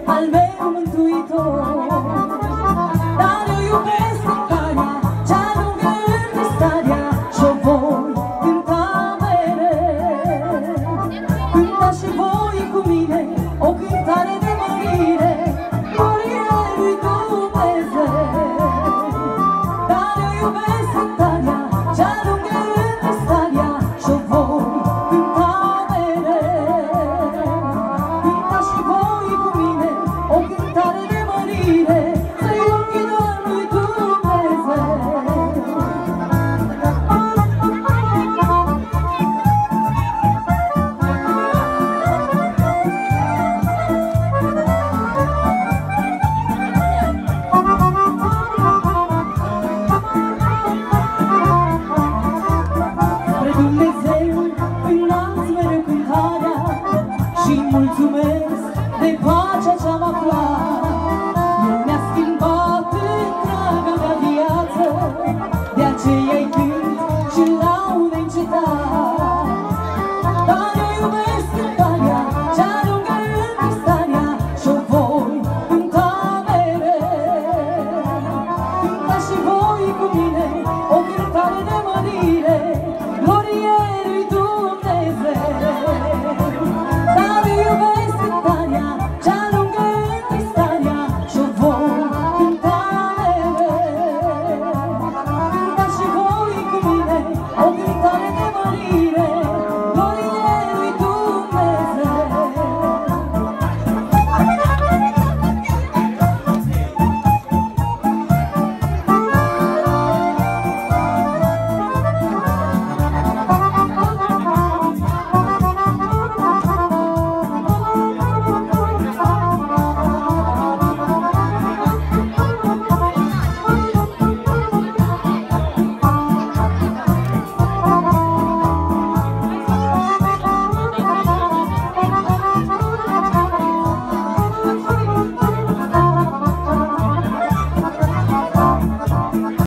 al meu mântuitor. Dar eu iubesc cântarea cea lungă în starea și-o voi cânta mereu. Cânta și voi cu mine o cântare de mărire, mărire lui Dumnezeu. Dar eu iubesc cântarea cea lungă în starea și-o voi cânta mereu. Cânta și voi cu mine o cântare de mărire, să-i ochii doar lui Dumnezeu. Spre Dumnezeu înalți mereu cântarea și mulțumesc de pacea ce-am aflat.